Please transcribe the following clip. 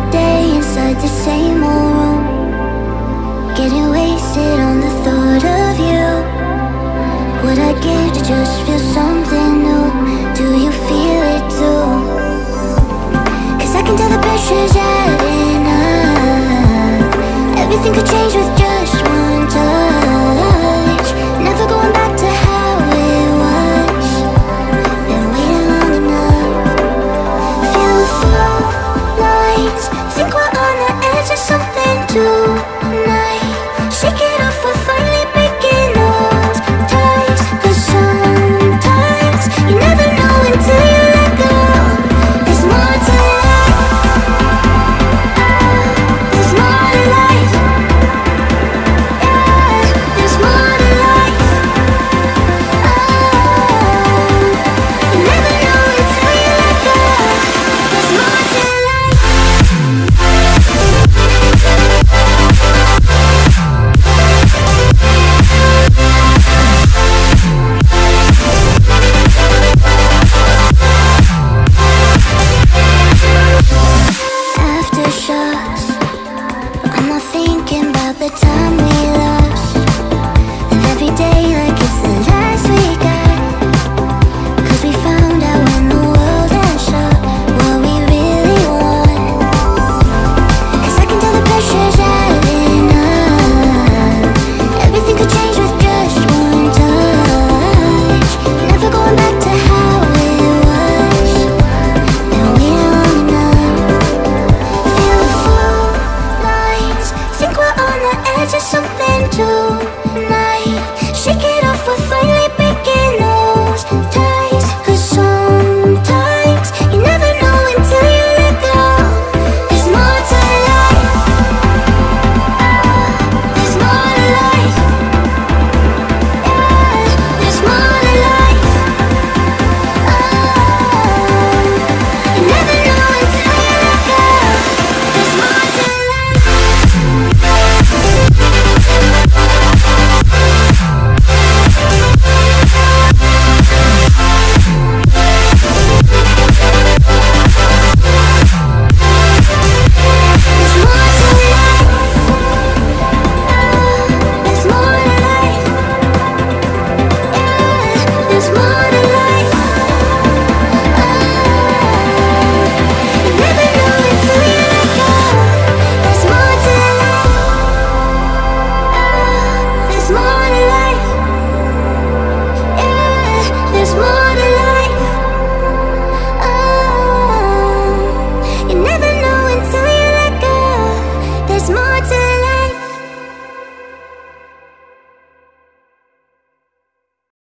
another day inside the same old room, getting wasted on the thought of you. What I give to just feel something new? Do you feel it too? Cause I can tell the pressure's adding up. Everything could change with just one touch. Never going back to how it was. Been waiting long enough. Feel the flow lights. Think we're on the edge of something tonight. Shake it off, we're finally breaking those ties. Cause sometimes you never know until you let go. There's more to life. There's more to life. Yeah, there's more to life. You never know until you let go. There's more to life. Aftershocks, but I'm not thinking about the time we lost. And every day like it's the last we got. Cause we found out when the world had shut what we really want. Cause I can tell the pressure's adding up. Everything could change with just one touch. Never going back to how it was. Been waiting long enough. Feel the flow lights. Think we're on the edge of something tonight. Shake it off, we're finally